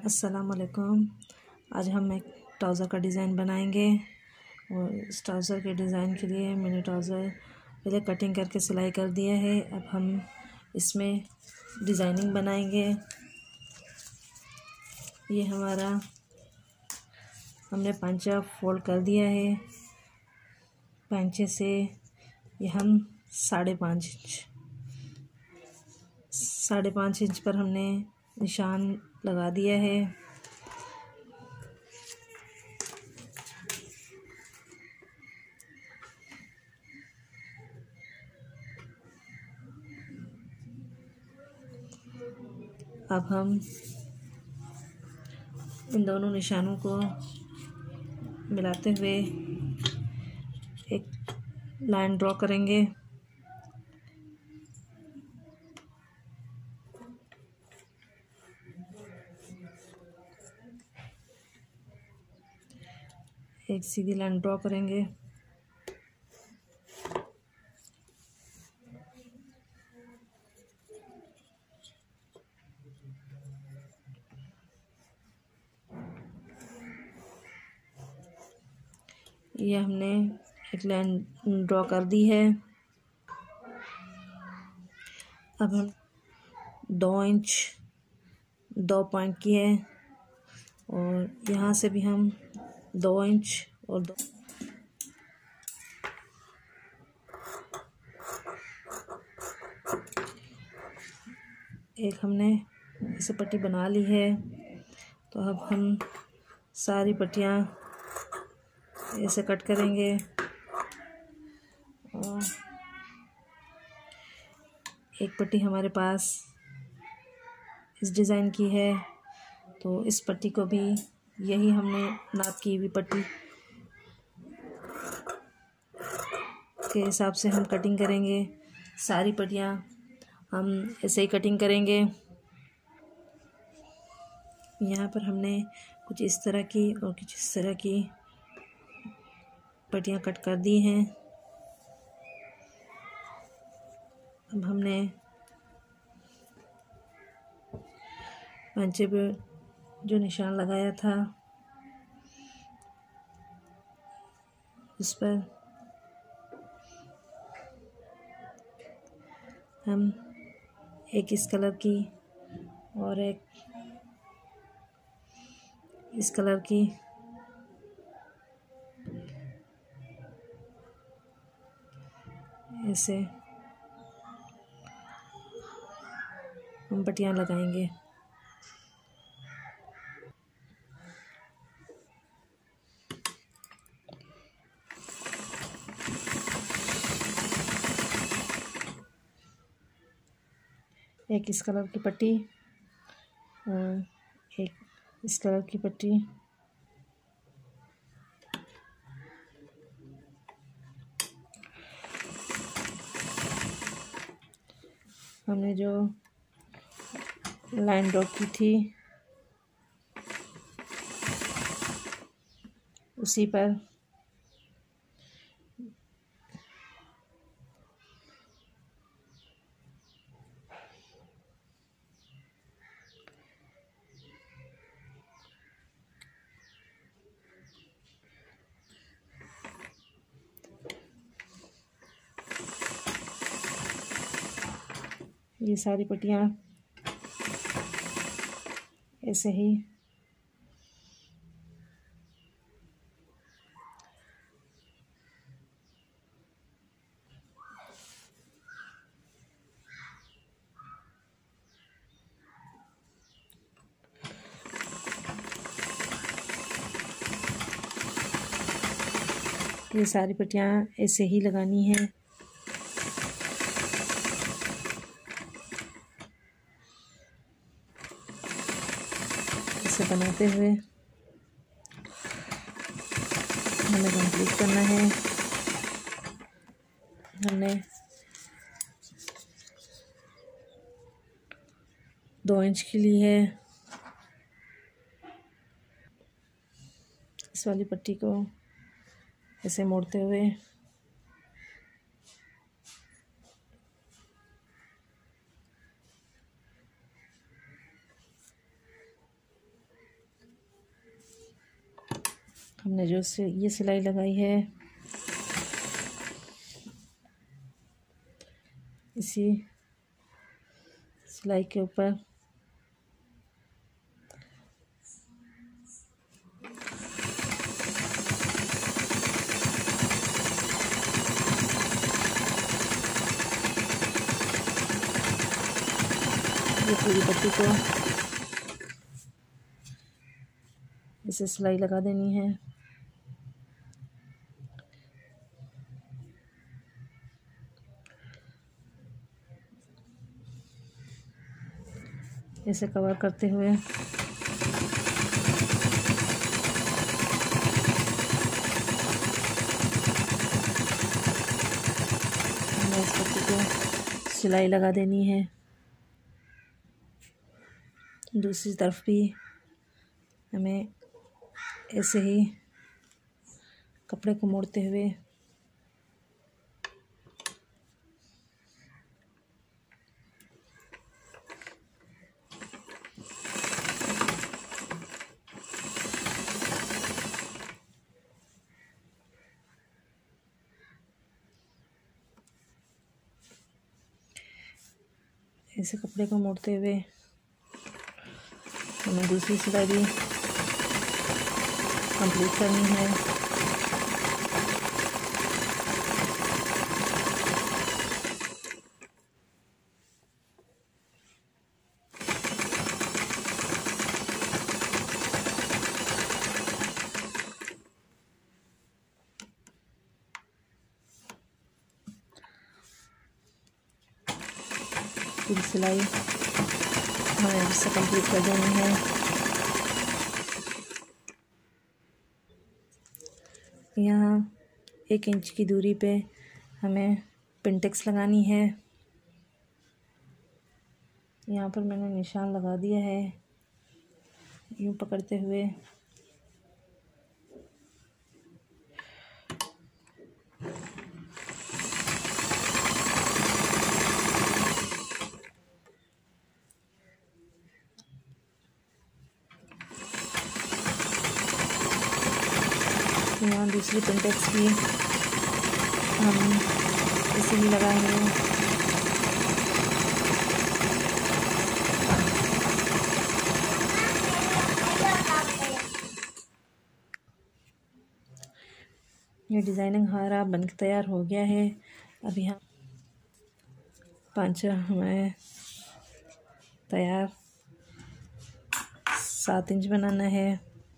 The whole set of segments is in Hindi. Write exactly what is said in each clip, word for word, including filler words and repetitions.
अस्सलाम वालेकुम। आज हम एक ट्राउज़र का डिज़ाइन बनाएंगे और इस ट्राउज़र के डिज़ाइन के लिए मैंने ट्राउज़र पहले कटिंग करके सिलाई कर दिया है। अब हम इसमें डिज़ाइनिंग बनाएंगे। ये हमारा हमने पांचा फोल्ड कर दिया है। पांचे से ये हम साढ़े पाँच इंच साढ़े पाँच इंच पर हमने निशान लगा दिया है। अब हम इन दोनों निशानों को मिलाते हुए एक लाइन ड्रॉ करेंगे। एक सीधी लाइन ड्रॉ करेंगे। ये हमने एक लाइन ड्रॉ कर दी है। अब हम दो इंच दो पॉइंट की है और यहाँ से भी हम दो इंच और दो एक हमने इसे पट्टी बना ली है। तो अब हम सारी पट्टियाँ ऐसे कट करेंगे और एक पट्टी हमारे पास इस डिज़ाइन की है, तो इस पट्टी को भी यही हमने नाप की हुई पट्टी के हिसाब से हम कटिंग करेंगे। सारी पट्टियाँ हम ऐसे ही कटिंग करेंगे। यहाँ पर हमने कुछ इस तरह की और कुछ इस तरह की पट्टियाँ कट कर दी हैं। अब हमने पांचे पे जो निशान लगाया था उस पर हम एक इस कलर की और एक इस कलर की ऐसे हम पट्टियाँ लगाएंगे। एक इस कलर की पट्टी और एक इस कलर की पट्टी हमने जो लाइन ड्रॉ की थी उसी पर ये सारी पट्टियाँ ऐसे ही ये सारी पट्टियाँ ऐसे ही लगानी है। इसे बनाते हुए हमें कंप्लीट करना है। हमने दो इंच की ली है। इस वाली पट्टी को ऐसे मोड़ते हुए हमने जो से ये सिलाई लगाई है इसी सिलाई के ऊपर ये पूरी पट्टी को इसे सिलाई लगा देनी है। इसे कवर करते हुए हमें इस पट्टी को सिलाई लगा देनी है। दूसरी तरफ भी हमें ऐसे ही कपड़े को मोड़ते हुए ऐसे कपड़े को मोड़ते हुए हमें दूसरी सिलाई भी कंप्लीट करनी है। पूरी सिलाई हमें इससे कंप्लीट कर देनी है। यहाँ एक इंच की दूरी पे हमें पिनटेक्स लगानी है। यहाँ पर मैंने निशान लगा दिया है यूँ पकड़ते हुए। यहाँ दूसरी पिनटेक्स भी हम इसे ही लगाएंगे। ये डिज़ाइनिंग हमारा बनकर तैयार हो गया है। अब यहाँ पांचा हमें तैयार सात इंच बनाना है।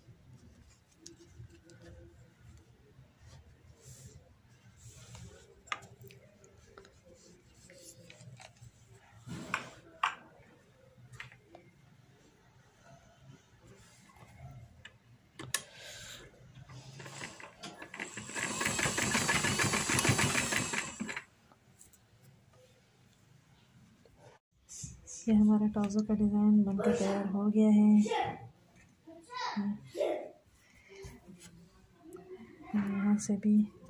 ये हमारा ट्राउज़र का डिज़ाइन बनकर तैयार हो गया है। यहाँ से भी